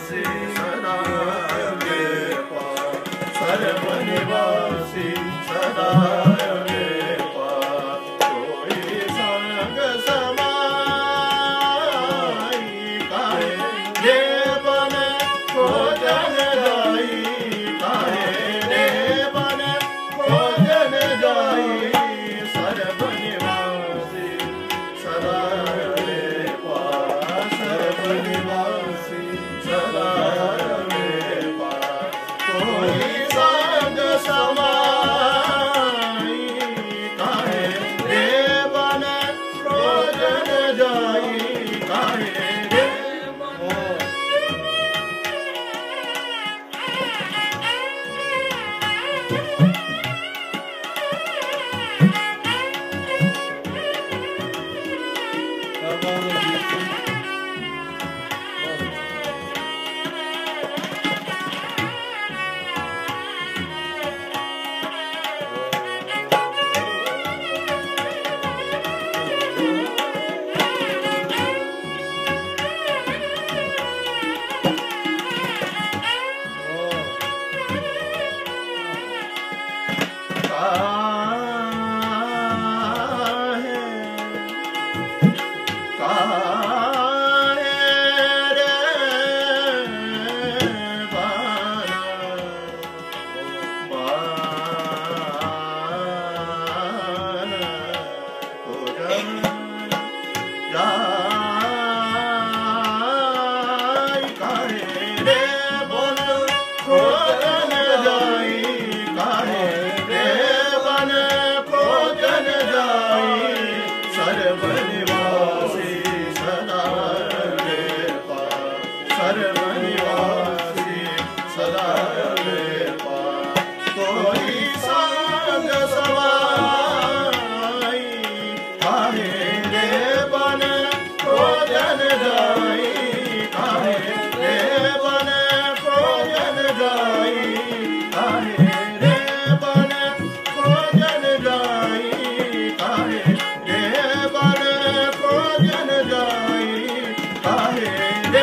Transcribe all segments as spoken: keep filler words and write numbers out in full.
सर्वनिवासी सदा रे पास, कोई संग समाई काहे रे बने भोजन जाई, काहे रे बने भोजन जाई। सर्वनिवासी सदा रे पास, सर्वनिवासी सदा रे पास, कोई संग समाई काहे रे बने भोजन जाई, काहे रे सर्वनिवासी सदा रे पास, कोई संग समाई काहे रे बने भोजन जाई, काहे रे बने भोजन जाई, काहे रे बने भोजन जाई, काहे रे बने भोजन जाई, काहे रे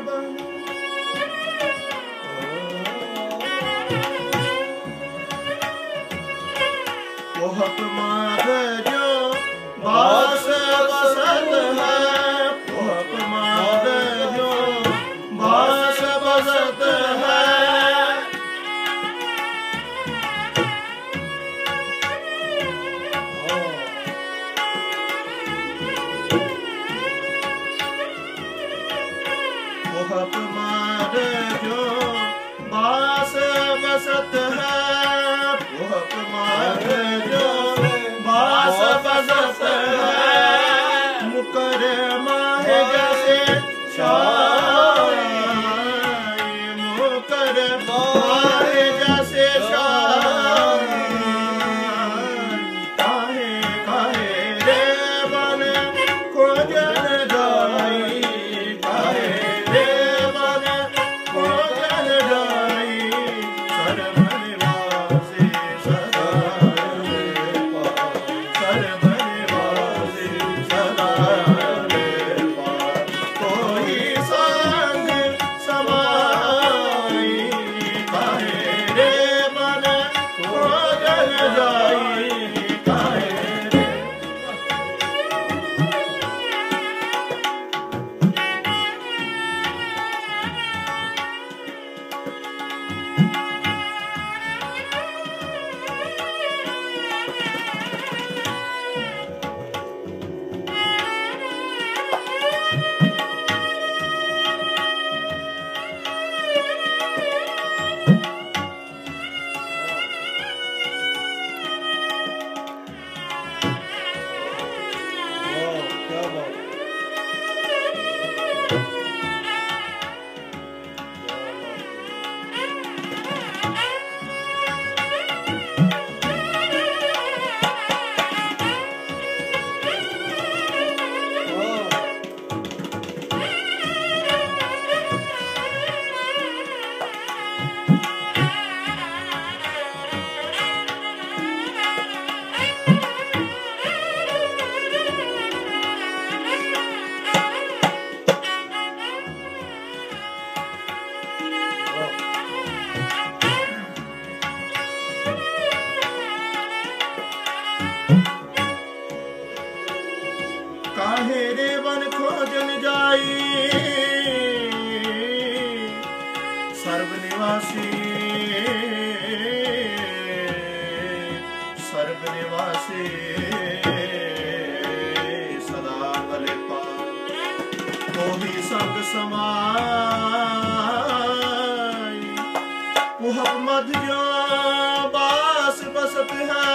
पोहक माघ जो बास बसत है, पोहक माघ जो बास बसत है, पोहक माघ जो बास बसत है, पोहक माघ जो बास बसत है, मुकर माहे जैसे शाई, मुकर माहे जैसे शाई, काहे काहे रे बने खोजन जाई, काहे रे बने खोजन जाई। सर्वनिवासी सदा रे पास, सर्वनिवासी सदा रे पास, कोई सा सर्वनिवासी सर्वनिवासी सदा भले पार तो ही संग समाई पुहक मध जो बास बसत है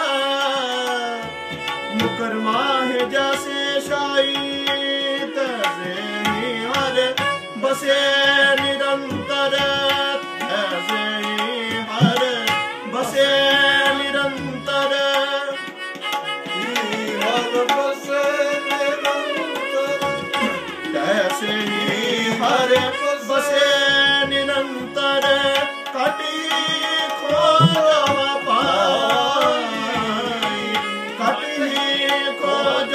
मुकर माहे जैसे शाई तैसे ही हर बसे निरंतर तैसे ही हर बसे निरंतर हर बसे निरंतर तैसे ही हर बसे निरंतर कटी खोज पाई कटी खोज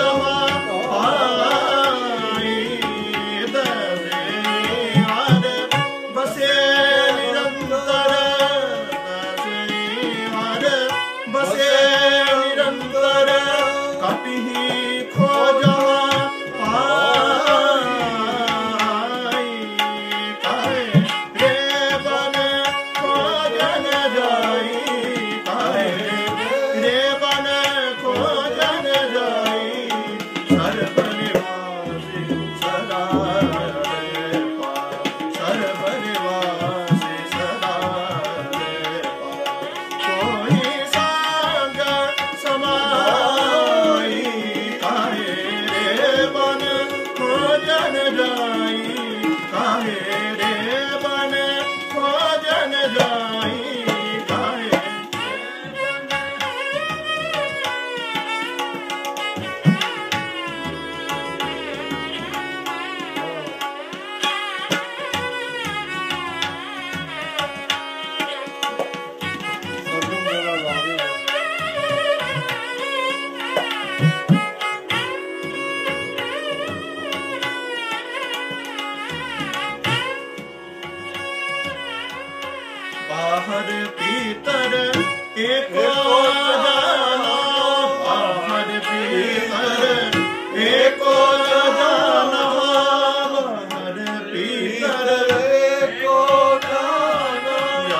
पाई तैसे हर बसे निरंतर तैसे हर बसे निरंतर कटी खोज पाई काहे रे बन खोजन जाई काहे रे बन खोजन जाई सर्वनिवासी सदा रे पार सर्वनिवासी सदा रे पार कोई संग समाई काहे रे बन खोजन जाई काहे रे बन खोजन जाई काहे बाहर भीतर एको जाना बाहर भीतर एको जाना बाहर भीतर एको जाना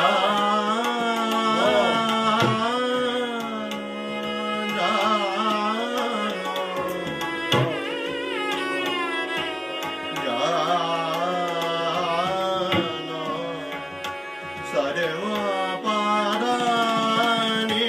सर्व पादानि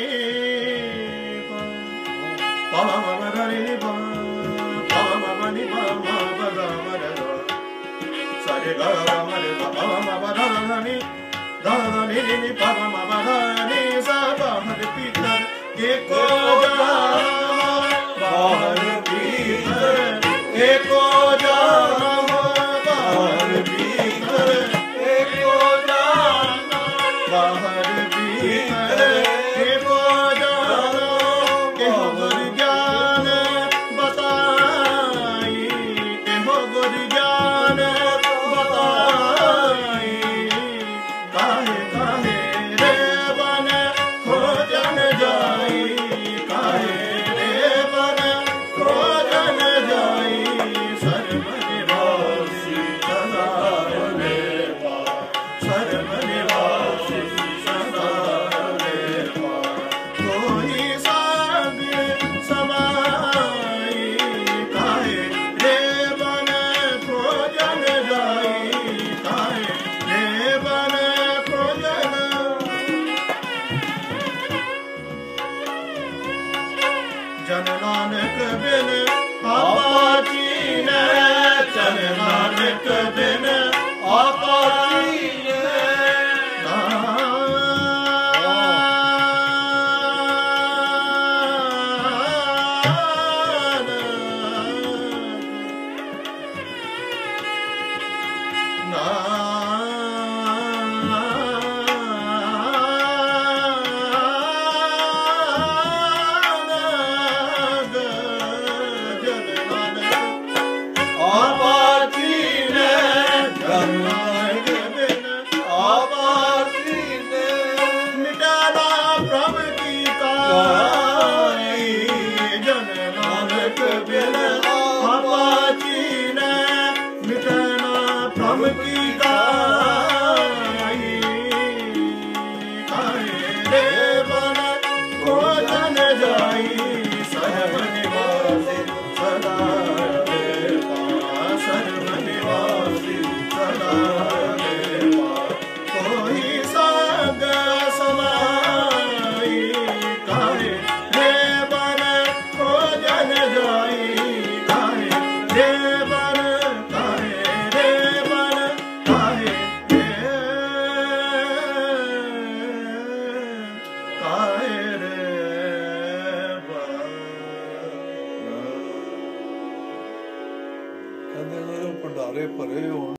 पम मम धनि पम पम मम नि पम पद मर सरे ग म रे पम मम धनि धनि नि पम मम धनि सा बाहर भीतर एको जाना बाहर भीतर एको जाना बाहर भीतर एको जाना बाहर भीतर एको जाना केहो गुर ज्ञान बताई केहो गुर ज्ञान बताई काहे काहे रे बन खोजन जाई काहे रे बन खोजन जाई ਕਹਿੰਦੇ ਨੇ ਭੰਡਾਰੇ ਭਰੇ ਹੋਣ